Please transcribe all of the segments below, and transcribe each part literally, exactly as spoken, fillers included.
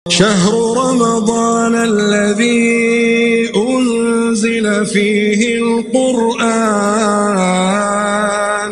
شهر رمضان الذي أنزل فيه القرآن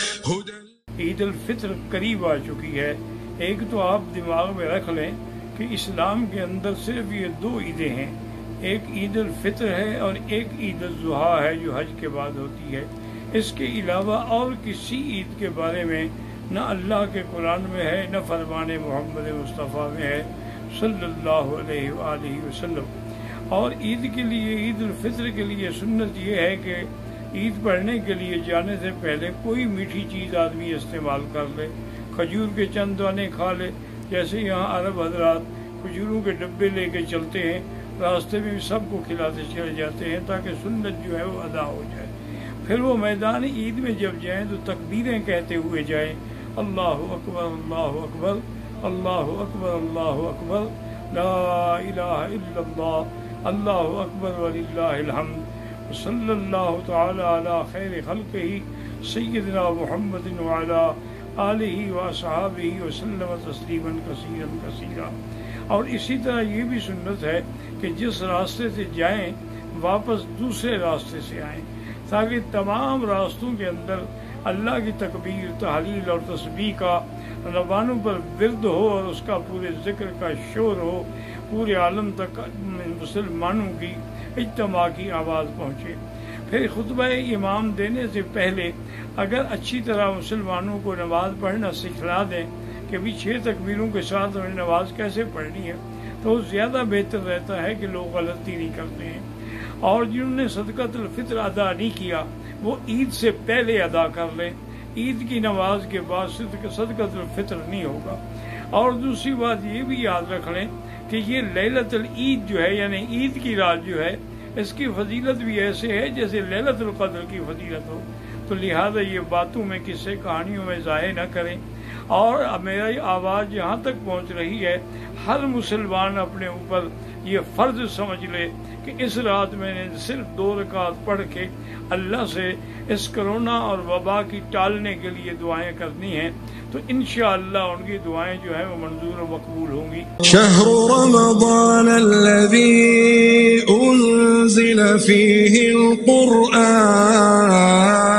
عید الفطر قریب آ چکی ہے۔ ایک تو آپ دماغ میں رکھ لیں کہ اسلام کے اندر صرف یہ دو عیدیں ہیں، ایک عید الفطر ہے اور ایک عید الاضحیٰ ہے جو حج کے بعد ہوتی ہے۔ اس کے علاوہ اور کسی عید کے بارے میں نہ اللہ کے قرآن میں ہے نہ فرمان محمد مصطفیٰ میں ہے صلی اللہ علیہ وآلہ وسلم۔ اور عید کے لیے، عید الفطر کے لیے سنت یہ ہے کہ عید پڑھنے کے لیے جانے سے پہلے کوئی میٹھی چیز آدمی استعمال کر لے، کھجور کے چند دانے کھا لے، جیسے یہاں عرب حضرات کھجوروں کے ڈبے لے کے چلتے ہیں، راستے میں سب کو کھلاتے چلے جاتے ہیں تاکہ سنت جو ہے وہ ادا ہو جائے۔ پھر وہ میدان عید میں جب جائیں تو تکبیریں کہتے ہوئے جائیں، اللہ اکبر اللہ اکبر اللہ اکبر اللہ اکبر لا الہ الا اللہ اللہ اکبر وللہ الحمد صلی اللہ تعالی علی خیر خلقہ سیدنا محمد وعلی آلہ واصحابہ وسلم تسلیما کثیرا کثیرا۔ اور اسی طرح یہ بھی سنت ہے کہ جس راستے سے جائیں واپس دوسرے راستے سے آئیں، تاکہ تمام راستوں کے اندر اللہ کی تکبیر، تحلیل اور تسبیح کا زبانوں پر ورد ہو اور اس کا پورے ذکر کا شور ہو، پورے عالم تک مسلمانوں کی اجتماع کی آواز پہنچے۔ پھر خطبہ امام دینے سے پہلے اگر اچھی طرح مسلمانوں کو نماز پڑھنا سکھلا دیں کہ بھی چھ تکبیروں کے ساتھ ہمیں نماز کیسے پڑھنی ہے، تو زیادہ بہتر رہتا ہے کہ لوگ غلطی نہیں کرتے ہیں۔ اور جنہوں نے صدقۃ الفطر ادا نہیں کیا وہ عید سے پہلے ادا کر لیں، عید کی نماز کے بعد صدقۃ الفطر نہیں ہوگا۔ اور دوسری بات یہ بھی یاد رکھ لیں کہ یہ لیلۃ العید جو ہے، یعنی عید کی رات جو ہے، اس کی فضیلت بھی ایسے ہے جیسے لیلۃ القدر کی فضیلت ہو، تو لہذا یہ باتوں میں، قصے کہانیوں میں ضائع نہ کریں۔ اور میری آواز یہاں تک پہنچ رہی ہے، ہر مسلمان اپنے اوپر یہ فرض سمجھ لے کہ اس رات میں نے صرف دو رکعت پڑھ کے اللہ سے اس کرونا اور وبا کی ٹالنے کے لیے دعائیں کرنی ہیں، تو انشاءاللہ ان کی دعائیں جو ہیں وہ منظور و مقبول ہوں گی۔ شهر رمضان الذي أنزل فيه القرآن